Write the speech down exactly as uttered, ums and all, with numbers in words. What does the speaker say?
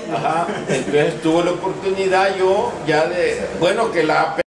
Ajá, entonces tuve la oportunidad yo ya de, bueno, que la